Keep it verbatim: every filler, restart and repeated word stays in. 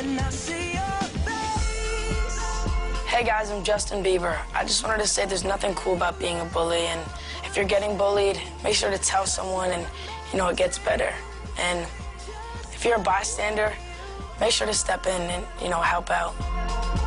when I see your face. Hey guys, I'm Justin Bieber. I just wanted to say there's nothing cool about being a bully, and if you're getting bullied, make sure to tell someone, and you know it gets better. And if you're a bystander, make sure to step in and you know help out.